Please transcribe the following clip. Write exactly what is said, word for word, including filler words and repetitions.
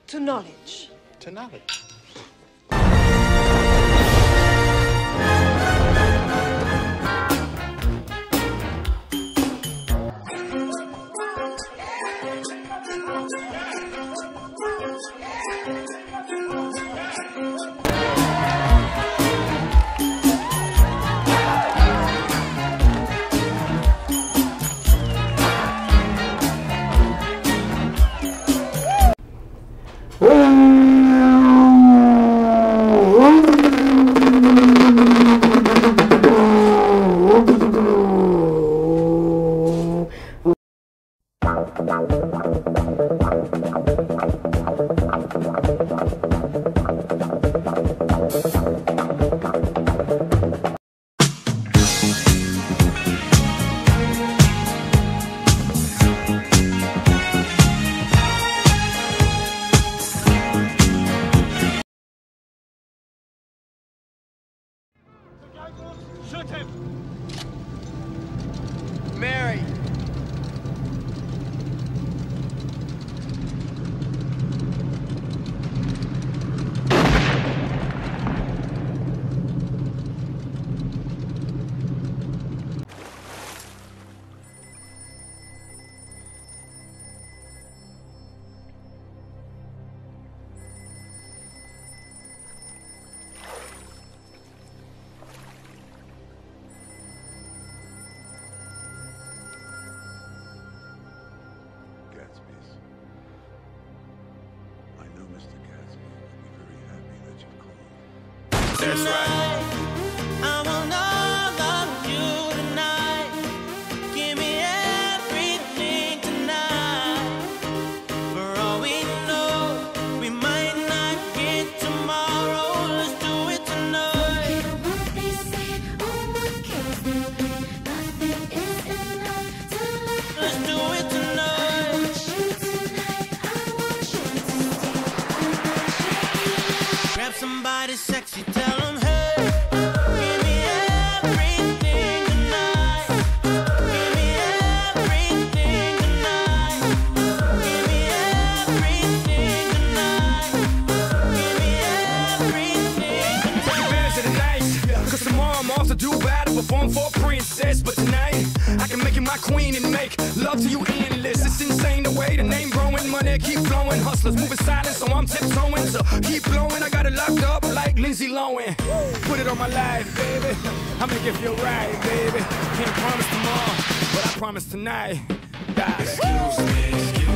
To knowledge. To knowledge. Shoot him! Mary! Gatsby's. I know Mister Gatsby will be very happy that you've called. That's right. I will not love you tonight. Give me everything tonight. For all we know, we might not get tomorrow. Let's do it tonight. What they say, oh my kids, nothing is enough to love. Let's do it tonight. I want you tonight. I want you to stay. Grab somebody sexy, tell them hey. Give me everything tonight. Give me everything tonight. Give me everything tonight. Give me everything Take tonight. advantage of the night. Cause tomorrow I'm off to Dubai to perform for a princess. But tonight, I can make you my queen and make love to you endless. It's insane the way the name growing, money keep flowing. Hustlers moving silent, so I'm tiptoeing. So keep blowing, I got it locked up like Lindsay Lohan. Put it on my life, baby. I'm gonna give you a ride, baby. Can't promise tomorrow, but I promise tonight. Die. Excuse me, excuse